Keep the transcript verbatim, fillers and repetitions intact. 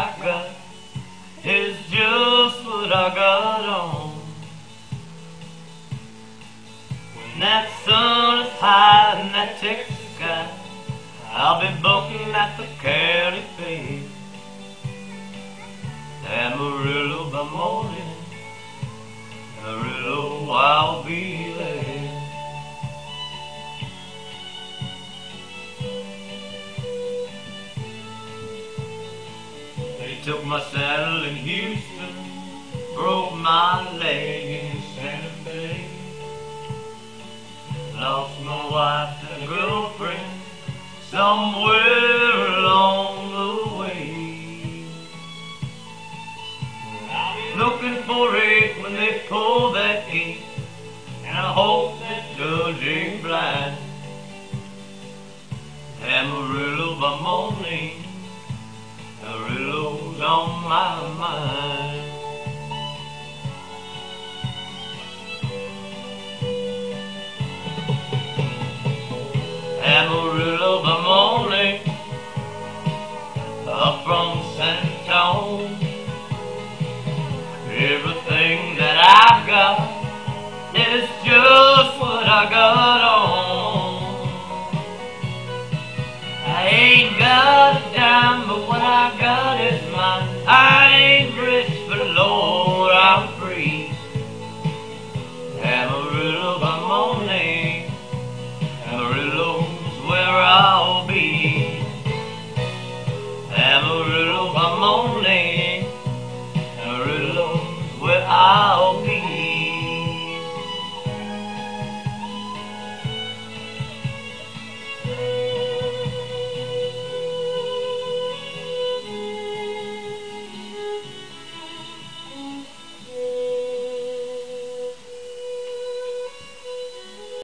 I've got is just what I got on. When that sun is high in that Texas sky, I'll be looking at the county fair. Amarillo by morning, Amarillo, I'll be there. They took my saddle in Houston, broke my leg in Santa Fe. Lost my wife and girlfriend somewhere along the way. Looking for it when they pull that gate, and I hope that judge ain't blind. Amarillo by morning, Amarillo's on my mind. Amarillo by morning, up from San Antonio. Everything that I've got is just what I got on. I ain't got a dime, but what I got is mine. I